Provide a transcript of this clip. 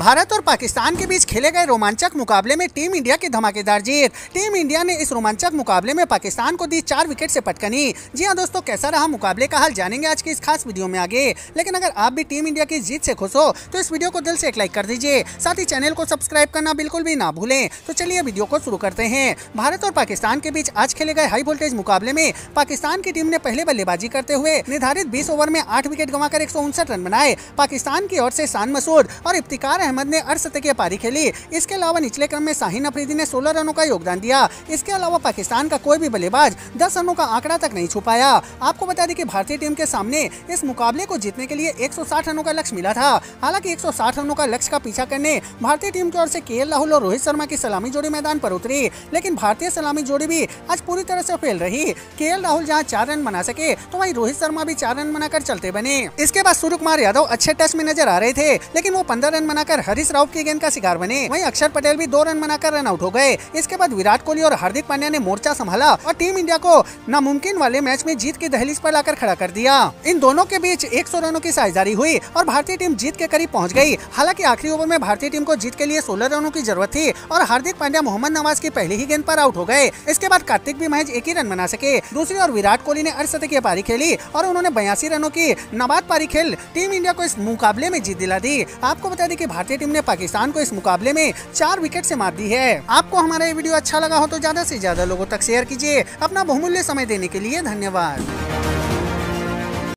भारत और पाकिस्तान के बीच खेले गए रोमांचक मुकाबले में टीम इंडिया की धमाकेदार जीत। टीम इंडिया ने इस रोमांचक मुकाबले में पाकिस्तान को दी 4 विकेट से पटकनी। जी हां दोस्तों, कैसा रहा मुकाबले का हाल जानेंगे आज की इस खास वीडियो में आगे। लेकिन अगर आप भी टीम इंडिया की जीत से खुश हो तो इस वीडियो को दिल से एक लाइक कर दीजिए, साथ ही चैनल को सब्सक्राइब करना बिल्कुल भी ना भूलें। तो चलिए वीडियो को शुरू करते हैं। भारत और पाकिस्तान के बीच आज खेले गए हाई वोल्टेज मुकाबले में पाकिस्तान की टीम ने पहले बल्लेबाजी करते हुए निर्धारित 20 ओवर में 8 विकेट गंवाकर 159 रन बनाए। पाकिस्तान की ओर से शान मसूद और इफ्तिकार अहमद ने अर्धशतकीय पारी खेली। इसके अलावा निचले क्रम में शाहीन अफरीदी ने 16 रनों का योगदान दिया। इसके अलावा पाकिस्तान का कोई भी बल्लेबाज 10 रनों का आंकड़ा तक नहीं छू पाया। आपको बता दें कि भारतीय टीम के सामने इस मुकाबले को जीतने के लिए 160 रनों का लक्ष्य मिला था। हालांकि 160 रनों का लक्ष्य का पीछा करने भारतीय टीम की ओर से केएल राहुल और रोहित शर्मा की सलामी जोड़ी मैदान पर उतरी, लेकिन भारतीय सलामी जोड़ी भी आज पूरी तरह से फेल रही। केएल राहुल जहां 4 रन बना सके तो वहीं रोहित शर्मा भी 4 रन बनाकर चलते बने। इसके बाद सूर्यकुमार यादव अच्छे टच में नजर आ रहे थे, लेकिन वो 15 रन बनाकर हरीश राव की गेंद का शिकार बने। वहीं अक्षर पटेल भी 2 रन बनाकर रन आउट हो गए। इसके बाद विराट कोहली और हार्दिक पांड्या ने मोर्चा संभाला और टीम इंडिया को नामुमकिन वाले मैच में जीत की दहलीज पर लाकर खड़ा कर दिया। इन दोनों के बीच 100 रनों की साझेदारी हुई और भारतीय टीम जीत के करीब पहुंच गई। हालांकि आखिरी ओवर में भारतीय टीम को जीत के लिए 16 रनों की जरूरत थी और हार्दिक पांड्या मोहम्मद नवाज की पहली ही गेंद पर आउट हो गए। इसके बाद कार्तिक भी महज 1 ही रन बना सके। दूसरी ओर विराट कोहली ने अर्धशतकीय पारी खेली और उन्होंने 82 रनों की नाबाद पारी खेल टीम इंडिया को इस मुकाबले में जीत दिला दी। आपको बता दें कि भारतीय टीम ने पाकिस्तान को इस मुकाबले में 4 विकेट से मात दी है। आपको हमारा ये वीडियो अच्छा लगा हो तो ज्यादा से ज्यादा लोगों तक शेयर कीजिए। अपना बहुमूल्य समय देने के लिए धन्यवाद।